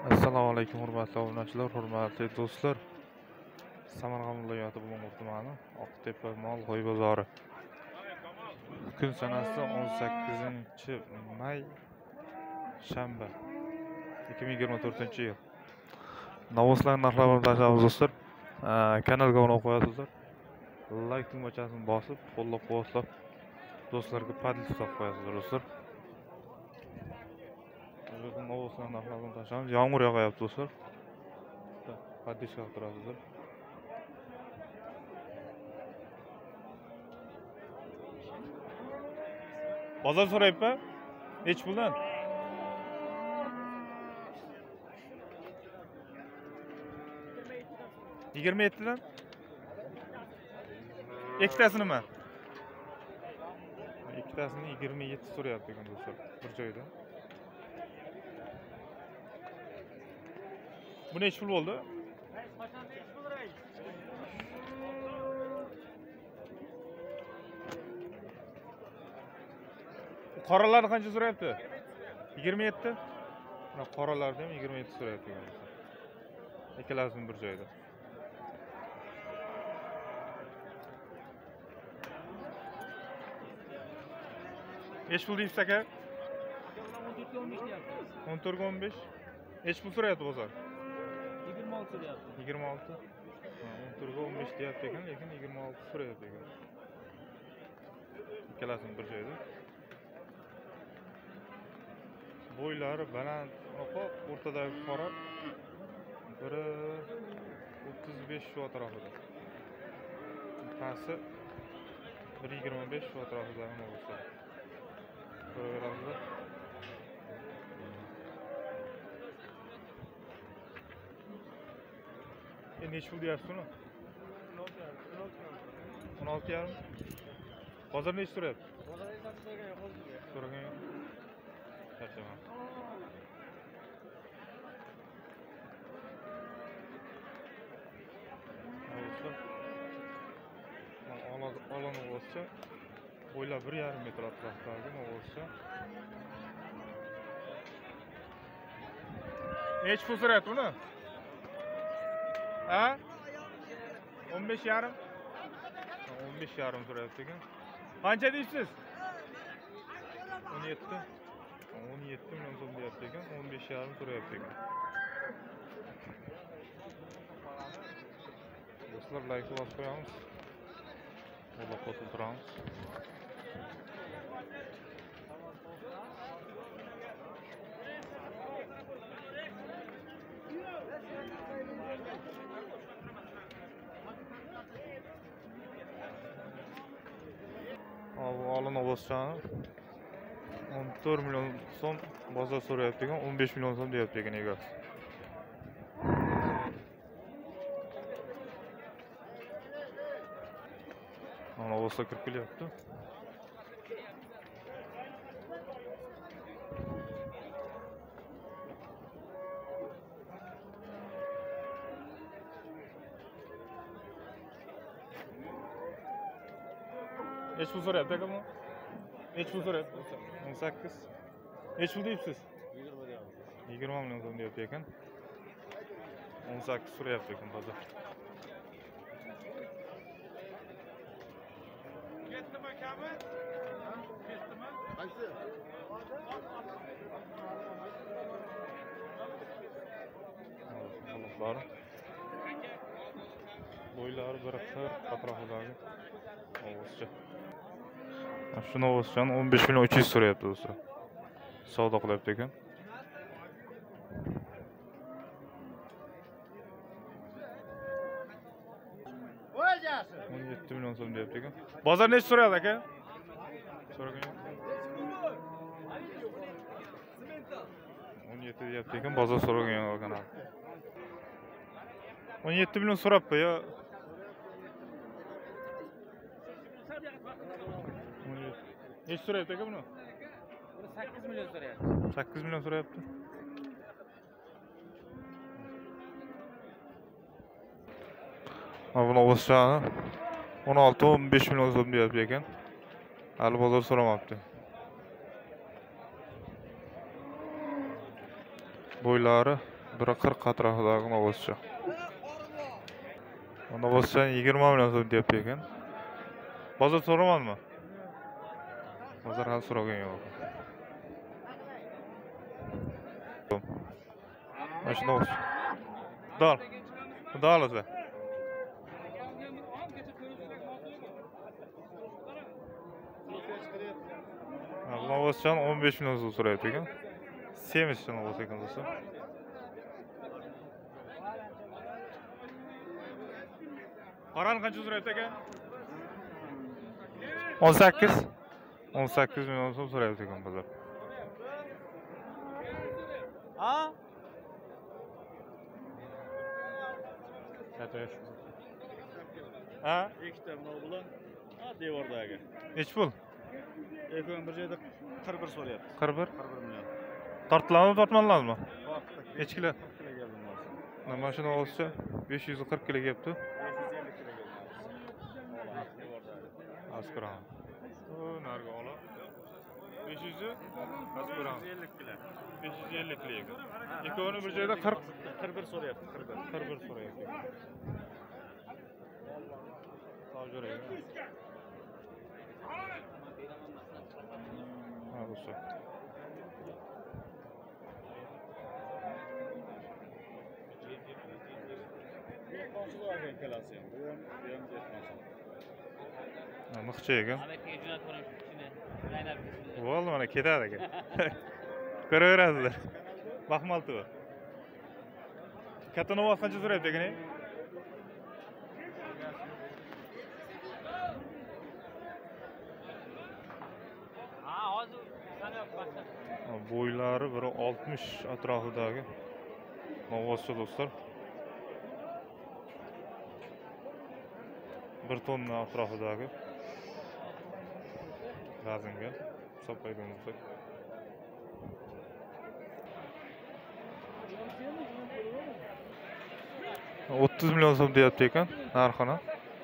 Assalomu alaykum hurmatli obunachilar, hurmatli do'stlar. Samarqand viloyati Bulung'ur tumani Oqtepa mol qo'y bozori. Kun sanasi 18-may shanba 2024-yil. Novoslar narxlarini tashlaymiz do'stlar. Kanalga obuna qo'yasizlar. Like tugmachasini bosib, qo'llab-quvvatlab do'stlarga podpis qo'yasizlar do'stlar. Novoslar narxlarini tashlaymiz. Yomg'ir yog'ayapti do'stlar. Podpis qilib turasizlar. Bozor so'rayapti. Nech puldan? 27dan. Ikkitasi nima? Ikkitasini 27 so'rayapti ekan do'stlar, bir joyda. Bu nech pul bo'ldi? Qoralarni qancha so'rayapti? 27. Mana qoralarni ham 27 so'rayapti ekan do'stlar. Ikkalasini bir joyda. Nech pul deysiz aka? 14-15. Nech pul so'rayapti bozor? 26 so'rayapti. 26. 14-15 deyapti ekan, lekin 26 so'rayapti ekan. Ikkalasini bir joyda. Bo'ylari baland, o'rtadagi qora. Biri 35 shu atrofida. Pasti 1.25 shu atrofida ham bo'lsa. Ko'raverasizlar. Nech pul deyapsiz uni? 16.5. Hozir nech so'rayapti? So'ragan yo'q. Charchaman. Olani bo'lsa, bo'ylab 1.5 metr atrofidagi bo'lsa. Nech pul so'rayapti uni? Ha? 15.5. 15.5 so'rayapti ekan. Qancha deysiz? 17. 17 million so'm deyapti ekan, 15.5 so'rayapti ekan. Do'stlar, like bosib qo'yamiz. Qo'llab quvvatlab Olin Obosjani 14 million so'm bozor so'rayapti ekan, 15 million so'm deyapti ekan egasi. Mana Obosga kirib kelyapti. Nech pul so'rayapti aka bu? Nech pul so'rayapti? 18. Nech pul deysiz? 20 million so'm deyapti ekan. 18 so'rayapti ekan bozor. Ketdimi akami? Ketdimi? Qaysi? Xoloslar. Bo'ylari bir xir atrofidagi Oboscha. Shuni Obosjani 15 million 300 so'rayapti do'stlar. Savdo qilyapti ekan. O'ljasi. 17 million so'm deyapti ekan. Bozor nech so'rayapti aka? So'ragan yo'q. 17 deyapti ekan, bozor so'ragan yo'q ekan. 17 million so'rabdi yo. Nech so'rayapti aka buni? 8 million so'rayapti. 8 million so'rayapti. Mana buni Obosjani 16-15 million so'm deyapti ekan. Hali bozor so'ramabdi. Bo'ylari Biri 40 atrofidagi novvoscha. Novvoscha 20 million so'm deyapti ekan. Bozor so'ramadimi? Bozor hali so'ragan yo'q. Mana shu novvoscha. Dol. Dol o'zi. Novvoscha 15 million so'm so'rayapti ekan. Semizcha novvos ekan do'stlar. Qaran qancha so'rayapti ekan? 18. 18 million so'm so'rayapti ekan bozor. Ha? Ha? Ikkita mana bular. Ha, devordagi. Nech pul? Ekon bir joyda 41 so'rayapti. 41. 41 million. Tortlanmi, tortmanlanmi? Vaqtda Nech kilo? 40 kilo keldim hozir. Mana shu novvoscha 540 kilo kelibdi. 550 kilo keldim hozir. Devordagi. Asqiran. O, narga ola. 500 asqiran. 550 kilo. 550 kilo ekan. Ikkovini bir joyda 41 so'rayapti, 41. 41 so'rayapti. Savjor ekan. Ha, do'stlar. Konsulga kelasi ham. Bu ham dehqonchilik. Mixchi ekan. Amerikaga jo'natib yuboraman shuni. Laynab ketsin. Bo'ldi, mana ketadi ekan. Ko'raverasizlar. Baxmaltova. Katta novvos qancha so'rayapti ekan? Ha, hozir sanayapman. Bo'ylari biri 60 atrofidagi novvoscha do'stlar. 1 tonna atrofidagi vaznga hisoblaydigan bo'lsak. $30 million so'm deyapti ekan narxini.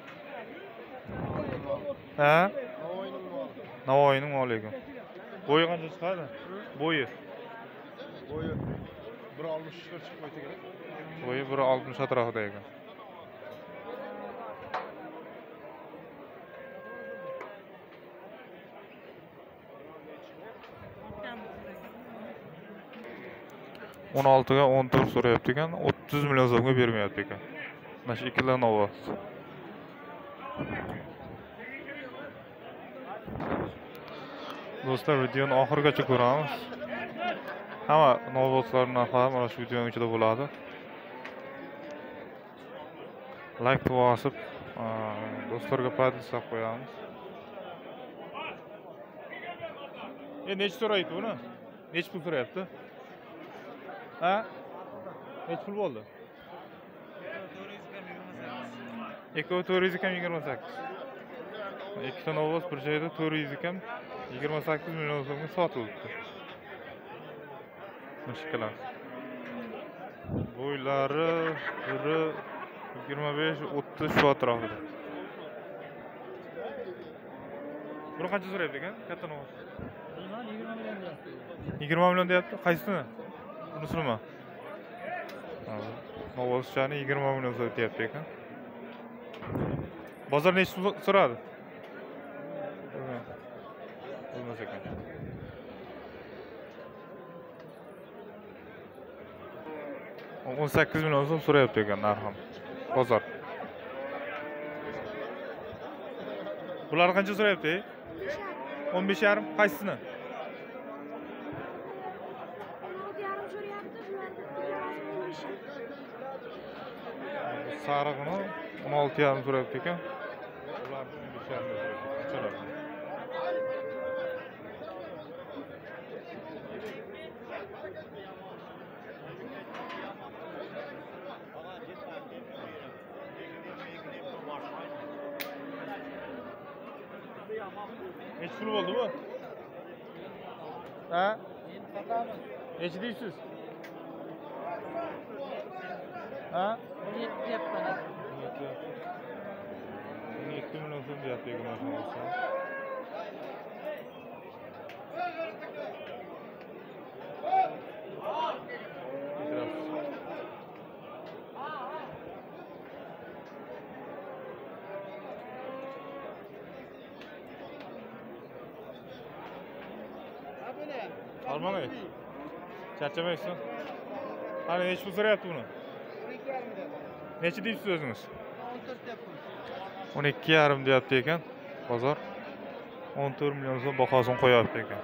Ha? Navoiyning moli ekan. Bo'yi qancha chiqadi? Bo'yi. Bo'yi 1.60 chiqib qo'ysa kerak. Bo'yi 1.60 atrofida ekan. On oltiga 14 so'rayapti ekan, 30 million so'mga bermayapti ekan. Mana shu ikkala novvos. Do'stlar, videoni oxirigacha ko'ramiz. Hamma novvoslarning narxlari mana shu videoning ichida bo'ladi. Like bosib, do'stlarga podpiska qo'yamiz. Nech so'raydi buni? Nech pul so'rayapti? Ha? Nech pul bo'ldi? Ikkovi 400 kam 28. Ikkita novvos bir joyda 400 kam 28 million so'mga sotildi. Mushkillar. Bo'ylari biri 25-30 shu atrofida. Buni qancha so'rayapti ekan? Katta novvos. 20 million deyapti. Qaysini? Bunisimi? Novvoschani 20 million so'rayapti ekan. Bozor nechta so'radi? Bilmas ekan. $18 million so'm so'rayapti ekan narxim. Bozor. Bular qancha so'rayapti? 15,5. Qaysini? Sarig'ini 16,5 so'rayapti ekan. Ularni 15,5 so'rayapti. Nech pul bo'ldi bu? Ha? Nech deysiz? Ha? 17 deyapman. 2 million so'm deyapti ekan mana shu. Sormamay. Charchamaysiz. Qani necha pul so'rayapti buni? 12,5 necha deysiz o'zingiz? 12,5 deyapti ekan. Bozor 14 million so'm bahosini qo'yapti ekan.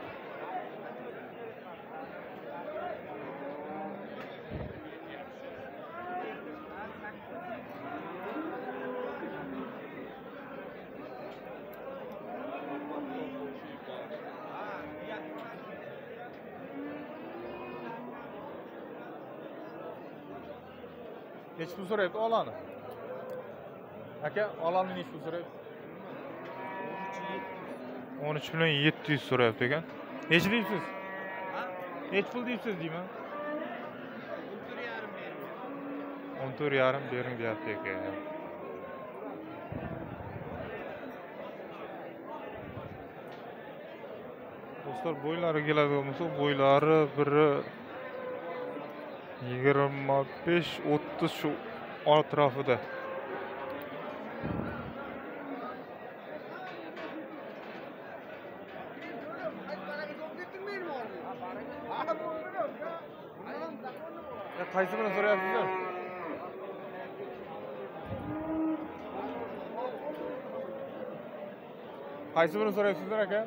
Necha pul so'rayapti olani? Aka, olani necha pul so'rayapti? 13 million 700 so'rayapti ekan. Necha deysiz? Necha pul deysiz deyman? 14,5 bering deyapti ekan. Do'stlar, bo'ylari keladigan bo'lsa, bo'ylari biri 25-30 shu atrofida. Qaysi birini so'rayapsizlar? Qaysi birini so'rayapsizlar aka?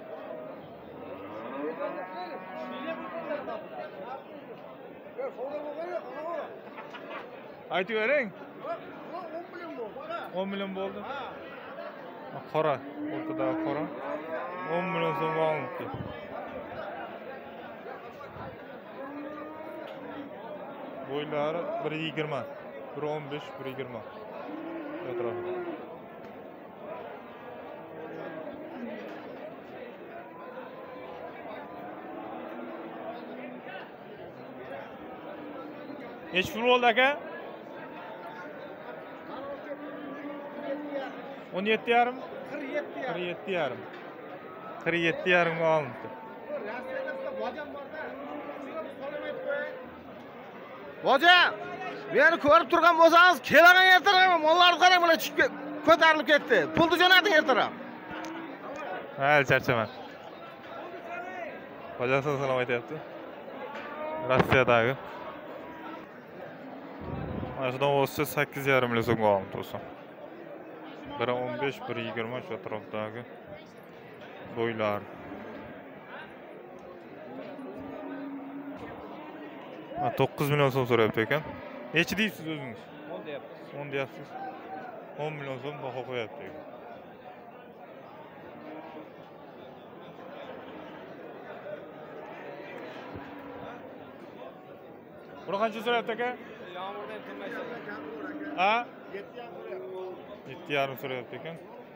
Aytib bering. 10 million bo'ldi. Qora, o'rtada qora. 10 million so'm olibdi. Bo'ylari 1,20, 1,15, 1,20 atrofida. Necha pul bo'ldi aka? 17,5? 47,5. 47,5 ga olibdi. Boja, meni ko'rib turgan bo'lsangiz, kelagan ertaroq mollarni qarang, mana ko'tarilib ketdi. Pulni jo'nating ertaroq. Ha, charchaman. Bojasi salom aytyapti. Rossiyadagi. Mana shundan o'zcha 8,5 million so'mga olibdi do'stlar. 1,15, 1,20 shu atrofdagi bo'ylar. 9 million so'm so'rayapti ekan. Necha deysiz o'zingiz? 10 deyapsiz. 10 deyapsiz. 10 million so'm baho qo'yapti ekan. Buni qancha so'rayapti aka? Yomg'irda ham turmaysiz. Ha? 7,5 7,5 so'rayapti ekan.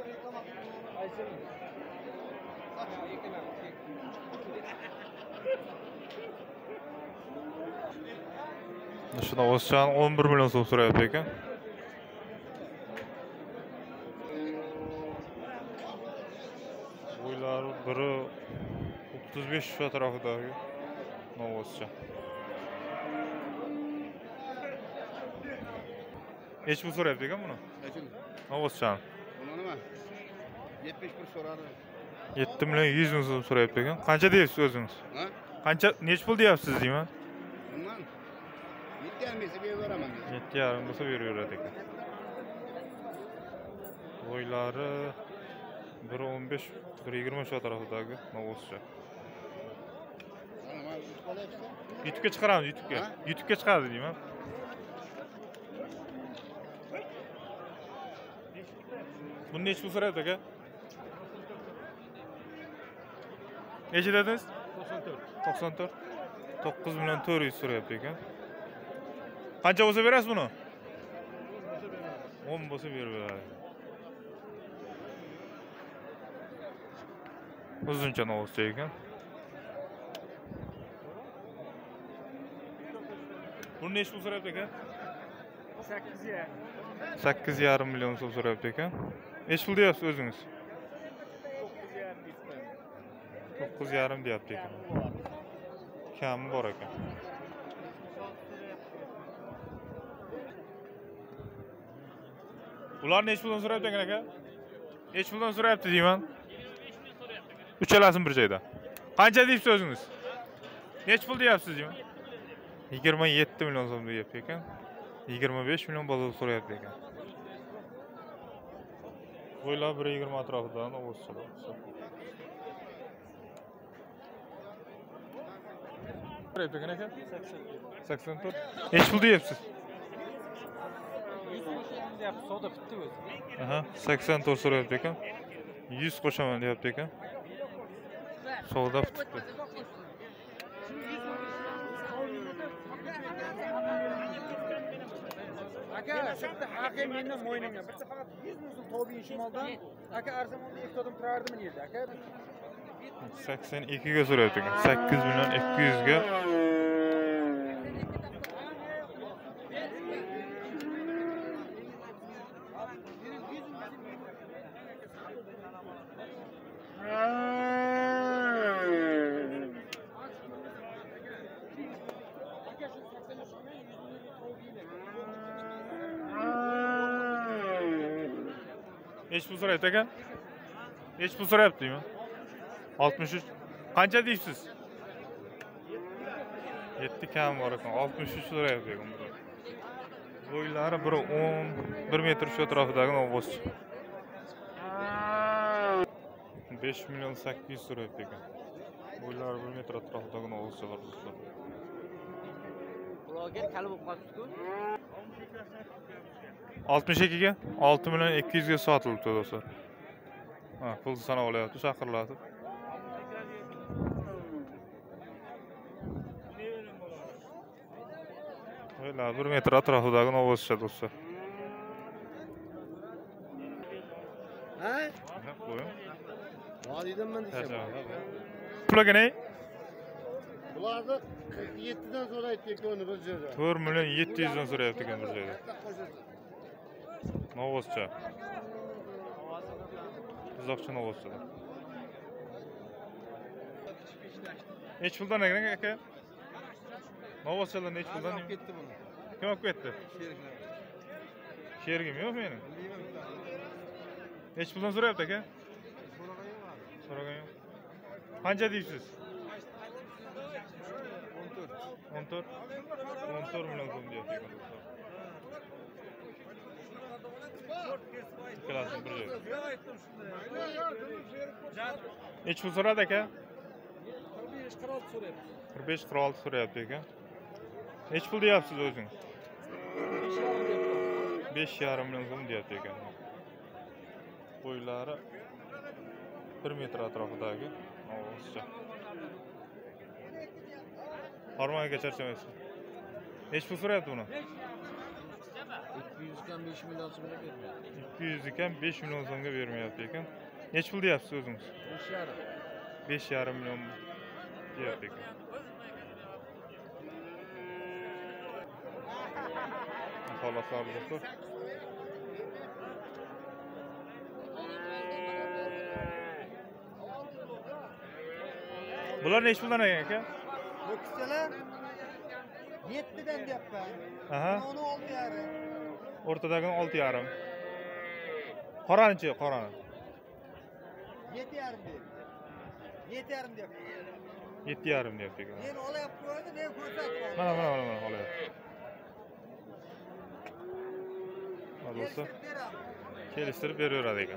Shuna o'zchan 11 million so'm so'rayapti ekan. Bo'ylari biri 35 shu atrofidagi novoscha. Necha pul so'rayapti ekan buni? Novoscha. Buni nima? 71 so'radi. 7 million 100 ming so'm so'rayapti ekan. Qancha deysiz o'zingiz? Ha? Qancha, necha pul deyapsiz deyman? Bundan 7,5 beraman. 7,5 bo'lsa beraveradi ekan. Bo'ylari 1,15, 1,20 shu atrofidagi novoscha. Nima qolyapti? YouTube'ga chiqaramiz, YouTube'ga. Ha? YouTube'ga chiqadi deyman. Buni necha pul so'rayapti aka? Necha dedingiz? 94. 9 million 400 so'rayapti ekan. Qancha bo'lsa berasiz buni? 10 bo'lsa berib beradi. Uzuncha novoscha ekan. Buni necha pul so'rayapti aka? 8,5 million so'm so'rayapti ekan. Necha pul deyapsiz o'zingiz? 9,5 deyapti ekan. Kami bor ekan. Ular necha puldan so'rayapti ekan aka? Necha puldan so'rayapti deyman? 25 ming so'rayapti. Uchalasini bir joyda. Qancha deysiz o'zingiz? Neç pul deyapsiz mi? 27 milyon so'm deyapti ekan. 25 milyon bozor so'rayapti ekan. Bo'ylar 1.20 atrofidan o'schilar. 84. Neç pul deyapsiz? Savdo bitdi o'zi. Aha, 84 so'rayapti ekan. 100 qo'shaman deyapti ekan. Savdo bitdi. Aka, bitta haqiqiy mendan mo'ynimga. Bitta faqat 100 ming so'm to'g'ri shimoldan. Aka, arzamonda ektodim turardim yerda, aka. 82 ga so'rayapti ekan. 8 milyon 200 ga. Neç pul so'rayapti ekan? Neç pul so'rayaptimi? 63. Qancha deysiz? 7 kam bor ekan. 63 so'rayapti ekan. Bo'ylari 1 metr shu atrofidagi novvoz. 5 milyon 800 so'rayapti ekan. Bo'ylari 1 metr atrofidagi novvozlar do'stlar. Bloger kali bo'lib qolibdi-ku. 62 ga 6 milyon 200 ga sotilibdi do'stlar. Ha, pul sanab olyapti, chaqiriladi. Bo'ylari 1 metr atrofidagi novvozlar do'stlar. Ha? Qo'ying. Vodiydan men desam. Pulaga ne? Bularni 47 dan so'raydi ekoni bir joyda. 4 milyon 700 dan so'rayapti ekan bir joyda. Novvozcha. Buzoqcha novvozchalar. Neç puldan ekan aka? Novvozchalar neç puldan? Ketdi buni. Kim olib ketdi? Sherigim yo'q mening. Neç puldan so'rayapti aka? So'ragan yo'q. Qancha deysiz? 14 milyon so'm deyapti ekan do'stlar. Ikkalasi bir joyda. Neç pul so'radi aka? 45-46 so'rayapti ekan. Neç pul deyapsiz o'zingiz? 5,5 milyon so'm deyapti ekan. Bo'ylari 1 metr atrofidagi ovozcha. Harmonika charchamaysiz. Neç pul so'rayapti buni? 200 kan 5 milyon so'mga bermayapti. 200 ekan 5 milyon so'mga bermayapti ekan. Neç pul deyapsiz o'zingiz? 5,5 milyon deyapti ekan. Xolaslar do'stlar. Bular neç puldan ekan aka? Bo'kischalar 7 dan deyapman. Aha. Uni 6,5. O'rtadagini 6,5. Qoranichi, qorani. 7,5 deydi. 7,5 deyapti. 7,5 deyapti ekan. Men olyapti qo'ydi, men ko'rsatyapman. Mana olyapti. Mana do'stlar, kelishtirib beraveradi ekan.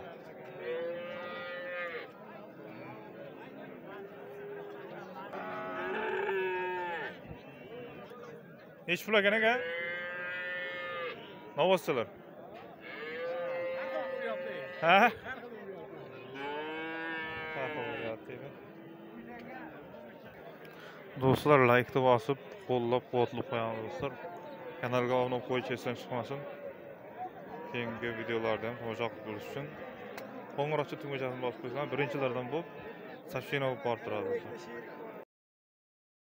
Neç pul ekan aka? Novvozchalar. Ha? Do'stlar, like bosib, qo'llab-quvvatlab qo'yamiz do'stlar. Kanalga obuna qo'yish esdan chiqmasin. Keyingi videolardan tomosha qilib bo'lish uchun qo'ng'iroqcha tugmachasini bosib qo'ysanglar, birinchilardan bo'lib, soобщение olib borib turadi do'stlar.